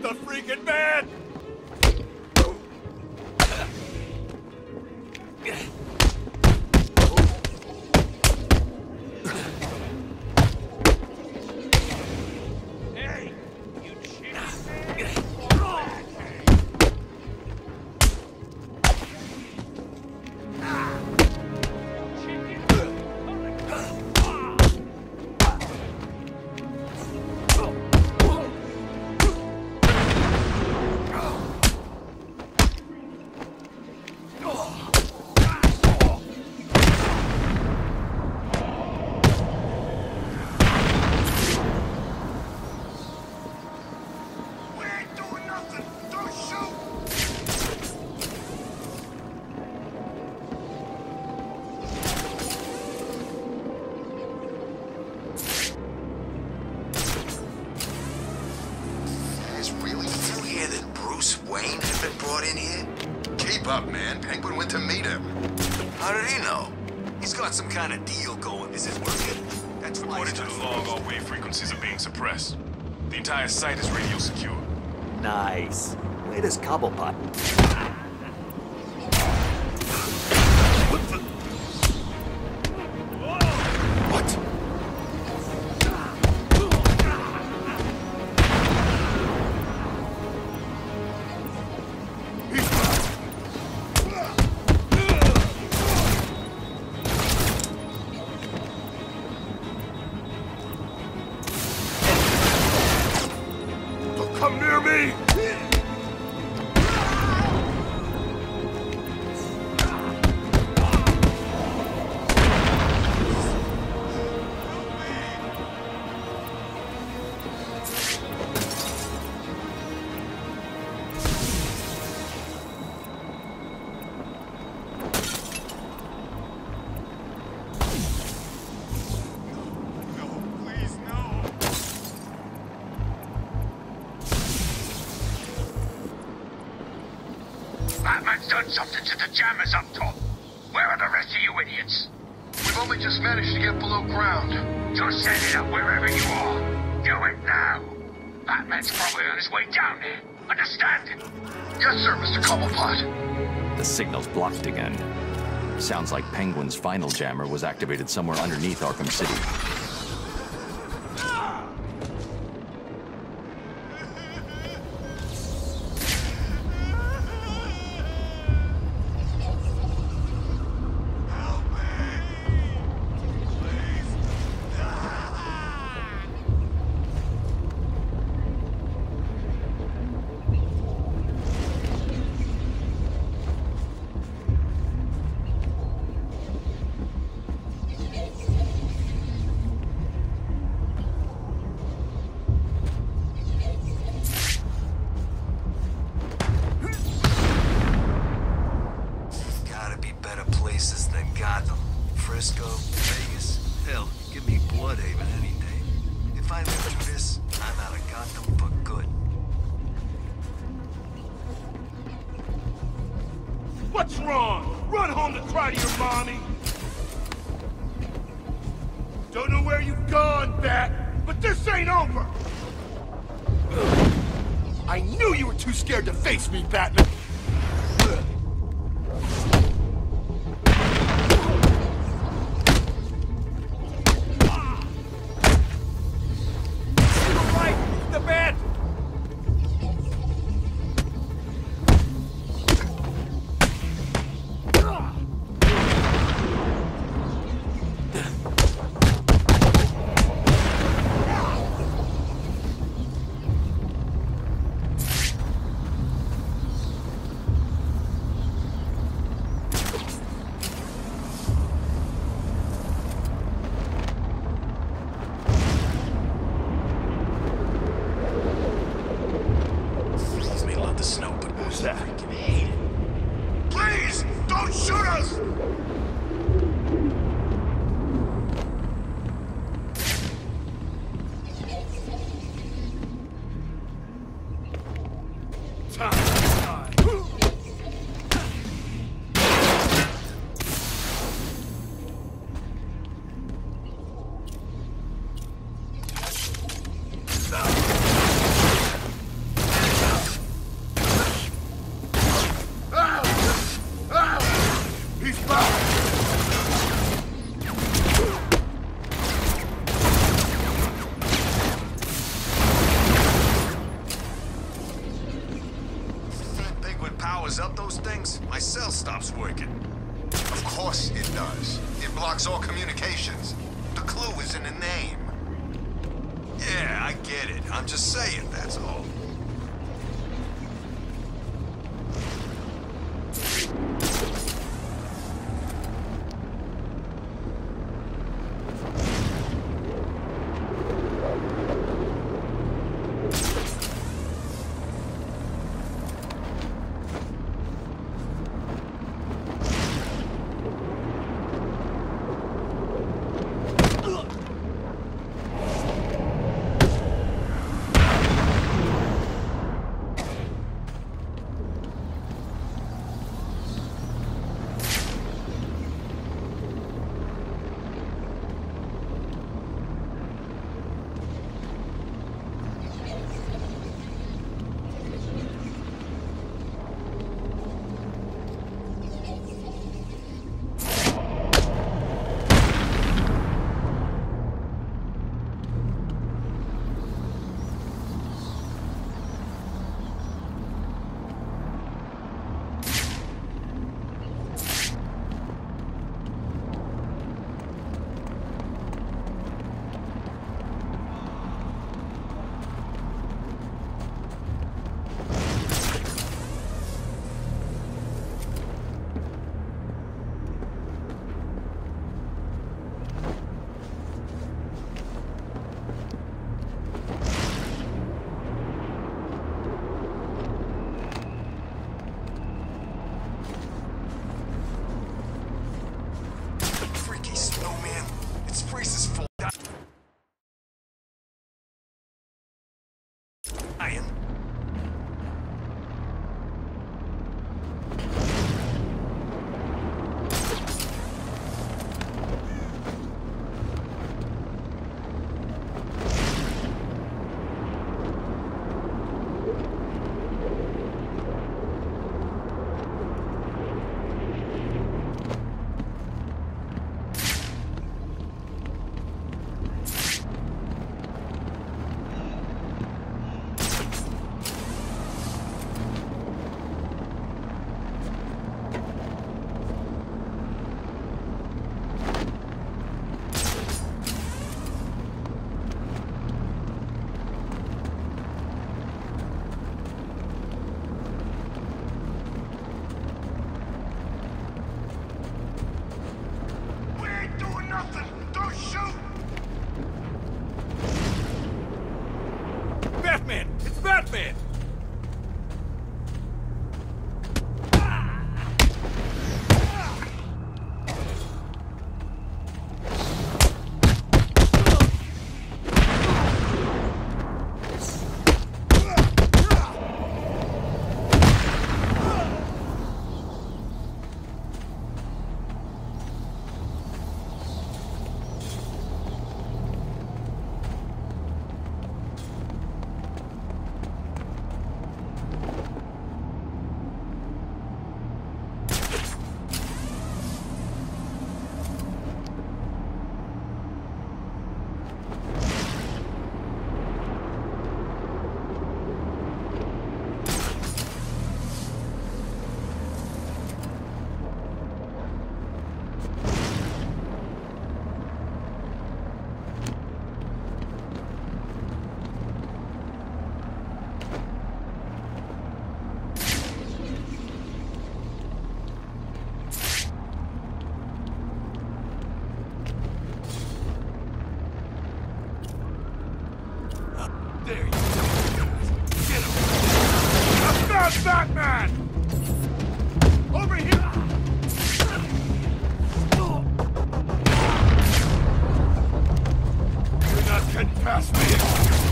the freaking man! Hey, you chicken man! Up, man. Penguin went to meet him. How did he know? He's got some kind of deal going. Is it working? That's According to the log, all wave frequencies are being suppressed. The entire site is radio secure. Nice. Way to Cobblepot. Come near me! Batman's done something to the jammers up top. Where are the rest of you idiots? We've only just managed to get below ground. Just set it up wherever you are. Do it now. Batman's probably on his way down there. Understand? Yes, sir, Mr. Cobblepot. The signal's blocked again. Sounds like Penguin's final jammer was activated somewhere underneath Arkham City. Frisco, Vegas. Hell, give me Bloodhaven any day. If I live through this, I'm out of Gotham for good. What's wrong? Run home to cry to your mommy? Don't know where you've gone, Bat, but this ain't over! I knew you were too scared to face me, Batman! stops working. Of course it does. It blocks all communications. The clue is in the name. Yeah, I get it. I'm just saying, that's all. Batman! It's Batman! There you go. Get him! I'm not Batman! Over here! You're not getting past me!